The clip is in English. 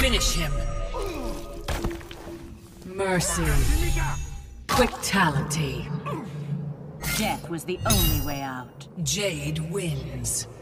Finish him. Mercy. Quicktality. Death was the only way out. Jade wins.